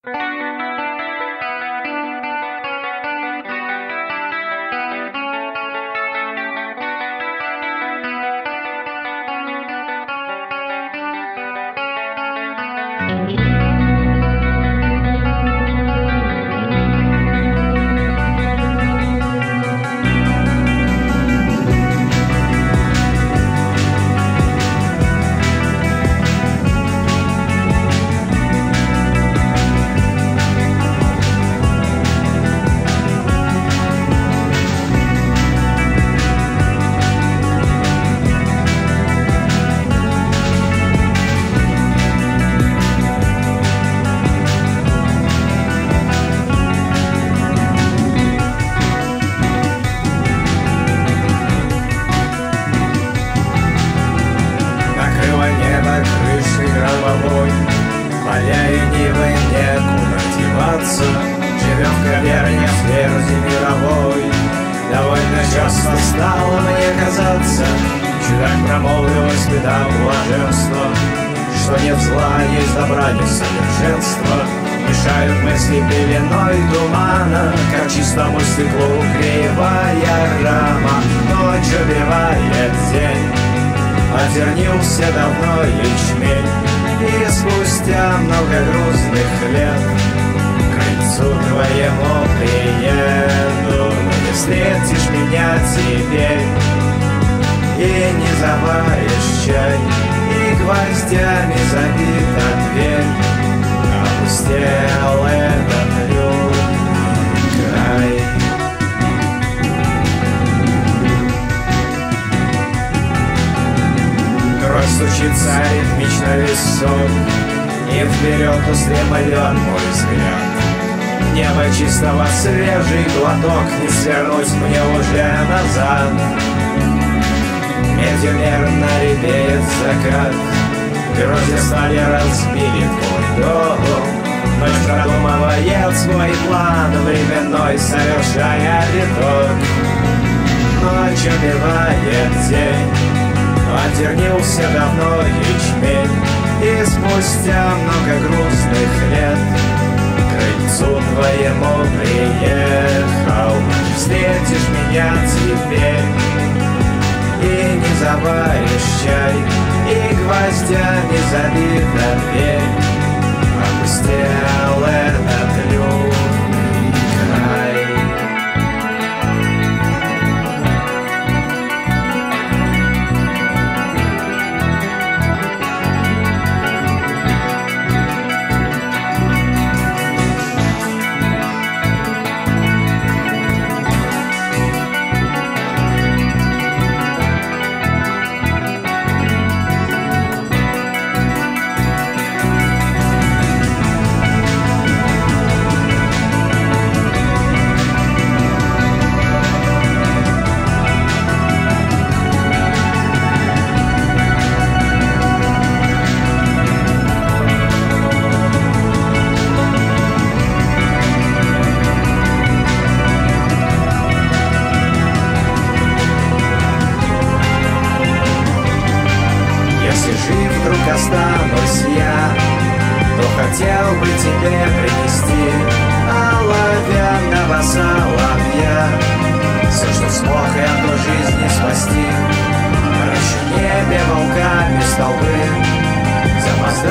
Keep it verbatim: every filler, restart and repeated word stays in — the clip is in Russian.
Поля и нивы, некуда деваться. Живем в каверне в тверди мировой. Довольно часто стало мне казаться, чудак промолвил, испытав блаженство, что нет зла, есть добра, есть совершенство. Мешают мысли пеленой тумана, как чистому стеклу кривая рама. Ночь убивает день, озернился давно ячмень. И спустя много грустных лет к крыльцу твоему приеду. Но не встретишь меня теперь, и не заваришь чай, и гвоздями забита дверь. Опустел этот людный край. Кровь стучится ритмично висок, и вперед устремлен мой взгляд. Небо чистого, свежий глоток, не свернуть мне уже назад. Медью мерно рябеет закат, грозди стали разбили твой дом. Ночь продумывает свой план, временной совершая виток. Ночь убивает день, отвернился давно ячмень. И спустя много грустных лет к крыльцу твоему приехал. Встретишь меня теперь, и не заваришь чай, и гвоздями забита дверь. Опустел этот людный край. Останусь я, то хотел бы тебе принести оловянного соловья. Все, что смог эту жизнь спасти. Ночь в небе волками столбы, запоздал